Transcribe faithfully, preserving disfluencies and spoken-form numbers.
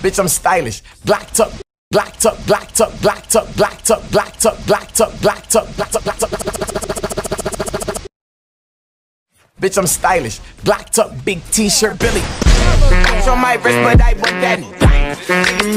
Bitch, I'm stylish. Black tuck, black tuck, black tuck, black tuck, black tuck, black tuck, black tuck, black tuck, black tuck, black tuck, black tuck. Bitch, I'm stylish. Black tuck, big t-shirt, Billy. On my wrist, but I want that.